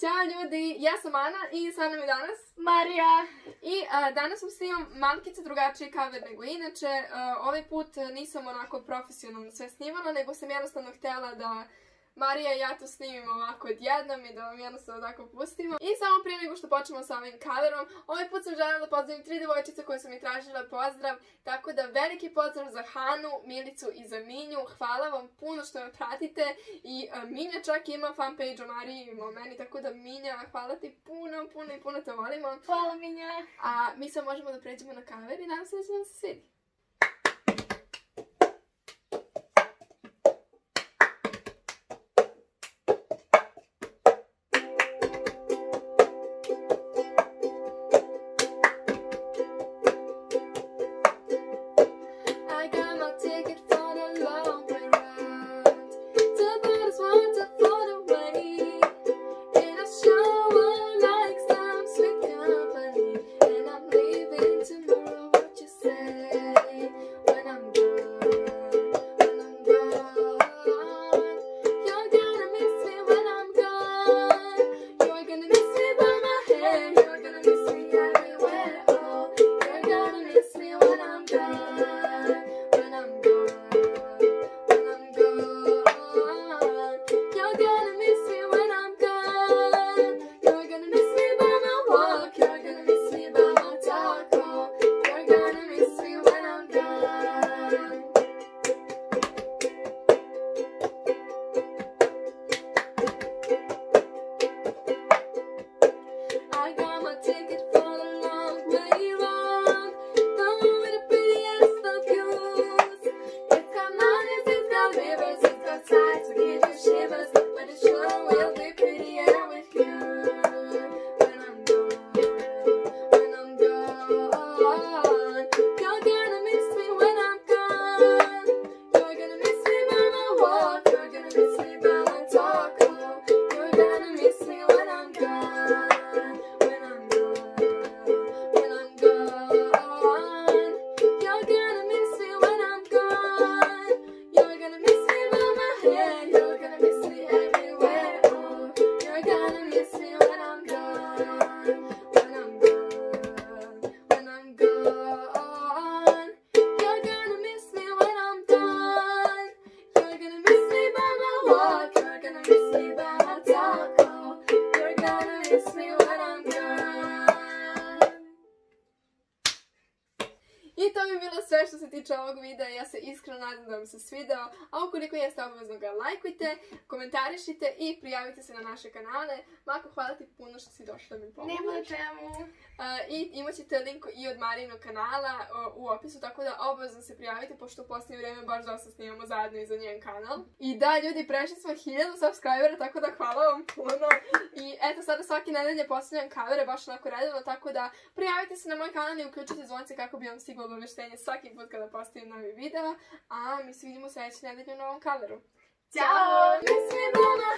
Ćao ljudi, ja sam Ana i sa mnom je danas Marija. I danas vam snimam malkice drugačiji cover nego inače. Ovaj put nisam onako profesionalno sve snimala, nego sam jednostavno htjela da Marija i ja to snimimo ovako odjednom i da vam jednostavno tako pustimo. I samo prije nego što počnemo sa ovim coverom, ovaj put sam željela da pozdravim 3 devojčice koje su mi tražile pozdrav, tako da veliki pozdrav za Hanu, Milicu i za Minju. Hvala vam puno što me pratite i Minja čak ima fanpage o Mariji i o meni, tako da Minja, hvala ti puno te volimo. Hvala Minja. A mi sad možemo da pređemo na cover i nadam se da će vam se svidi. I to bi bilo sve što se tiče ovog videa, ja se iskreno nadam da vam se svideo, a ukoliko jeste, obavezno ga lajkujte, komentarišite i prijavite se na naše kanale. Mako, hvala ti puno što si došla da mi pomožeš. Nema čemu. I imat ćete link i od Marijinog kanala u opisu, tako da obavezno se prijavite, pošto u posljednje vrijeme baš dosta snimamo zajedno i za njen kanal. I da, ljudi, prešli smo 1000 subscribera, tako da hvala vam puno. I eto, sada svake nedelje postavljam kavere, baš onako redovno, tako da prijavite se na moj kanal i uključite zvonce kako bi vam stiglo obavještenje svaki put kada postavim novi video. A mi se vidimo sljedeće nedelje u novom coveru. Ćao!